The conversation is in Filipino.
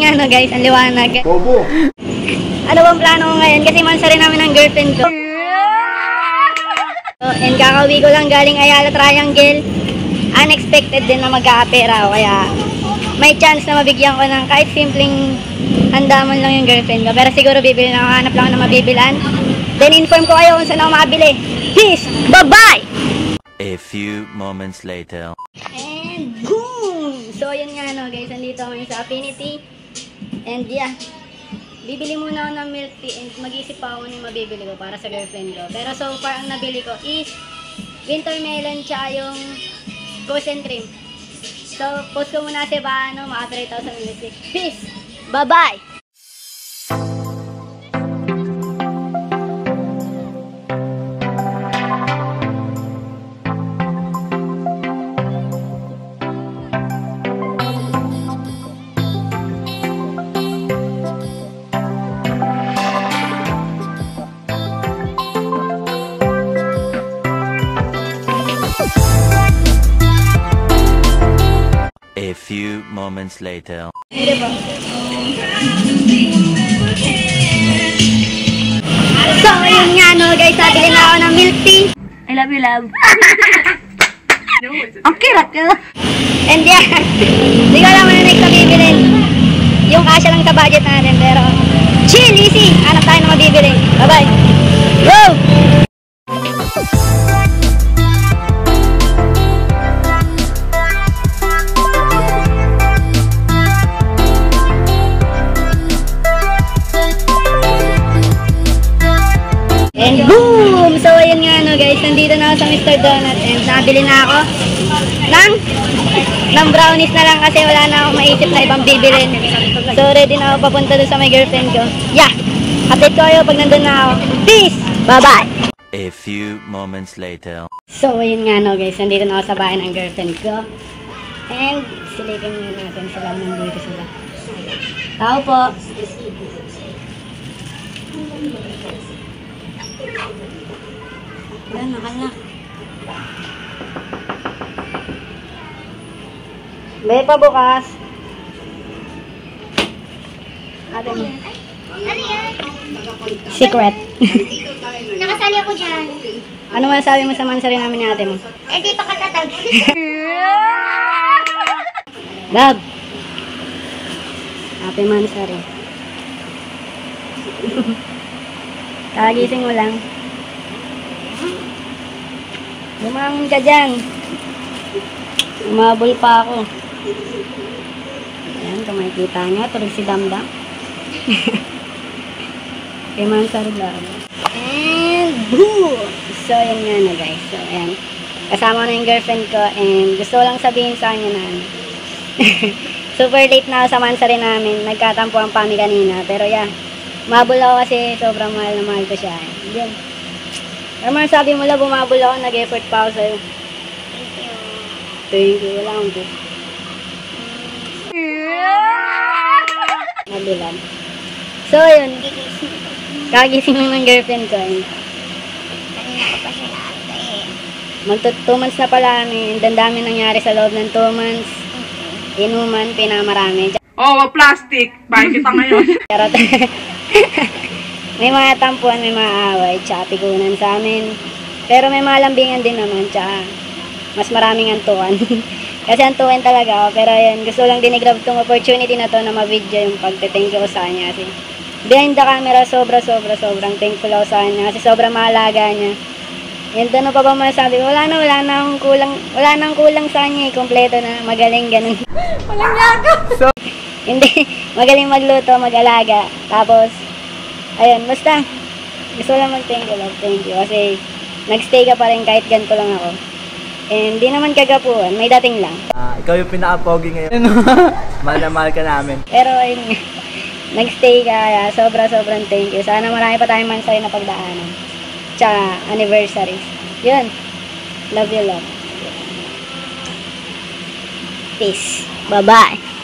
nga no guys, ang liwanag. Bobo! Ano bang plano ko ngayon? Kasi mansa rin namin ng girlfriend ko. So, and kakauwi ko lang galing Ayala Triangle. Unexpected din na mag-aapera ako. Kaya may chance na mabigyan ko ng kahit simpleng handaman lang yung girlfriend ko. Pero siguro bibili na ako. Hanap lang ako na mabibilan. Then inform ko kayo kung saan ako makabili. Peace! Bye-bye! A few moments later. And boom! So yun nga no guys, nandito kami sa Affinity. And yeah, bibili muna ako ng milk tea and mag-isip pa ako yung mabibili ko para sa girlfriend ko. Pero so far ang nabili ko is winter melon tsaka yung Cookies and Cream. So post ko muna si Baano, maka 3,000 music. Peace! Bye-bye! A few moments later. So, yun nga no guys, nabili na ako ng milk tea. I love you, love. Okay, raka. And yeah, hindi ko alam na next na bibilin. Yung kasya lang sa budget natin, pero chill, easy. Hanap tayo na mabibili. Bye-bye. Go! And boom! So, ayun nga no guys, nandito na ako sa Mr. Donut and nabili na ako ng brownies na lang kasi wala na akong maisip na ibang bibilin. So, ready na ako papunta doon sa my girlfriend ko. Yeah! Update ko kayo pag nandun na ako. Peace! Bye-bye! A few moments later. So, ayun nga no guys, nandito na ako sa bahay ng girlfriend ko. And, silipin muna natin sila, nandito sila. Tao po! Yan, nakala. May pa bukas. Ate mo. Ano yan? Secret. Nakasali ako dyan. Ano masasabi mo sa mansari namin ni ate mo? Eh, di pa katatag. Love. Happy mansari. Kagising mo lang. Bumangon ka dyan. Umabol pa ako. Ayan, kung makikita nyo, tulog si Damdam. Kay mansari lang. And boom! So, yan nga na guys. So, ayan. Kasama na yung girlfriend ko and gusto ko lang sabihin sa kanya na super late na ako sa mansari namin. Nagkatampuan pa kami kanina. Pero yeah, umabol ako kasi sobrang mahal na mahal ko siya. Yan. Pero masabi mo lang, bumabol ako, nag-effort pa ako sa'yo. Thank you. Thank you. Wala akong gift. Nabilan. So, yun. Kagising lang ng girlfriend ko. Kanina ko pa siya nakita eh. Magto 2 months na pala kami. Ang dami nangyari sa loob ng 2 months. Inuman, pinamarami. Oh, plastic. Bakit kita ngayon? Charot. May mga tampuan, may mga away, tsaka tikunan sa amin. Pero may mga lambingan din naman, tsaka mas maraming antukan. Kasi antukan talaga ako. Pero yun, gusto lang din i-grab tong opportunity na to na ma-video yung pagte-thank you ko sa kanya. Kasi behind the camera, sobrang thankful ako sa kanya. Kasi sobrang mahalaga niya. And ano pa ba masasabi ko? Wala na akong kulang sa kanya. Kompleto na, magaling, ganun. Walang yaka! Hindi, magaling magluto, mag-alaga. Tapos, ayun, basta, gusto lang mag-thank you, love, thank you. Kasi, nagstay ka pa rin kahit ganito lang ako. And, di naman kagapuan, may dating lang. Ikaw yung pinaka-pogi ngayon. Mahal na mahal ka namin. Pero, ayun, nagstay ka, kaya sobrang thank you. Sana marami pa tayong mansay na pagdaanan. Tsaka, anniversaries. Yun, love you, love. Peace. Bye-bye.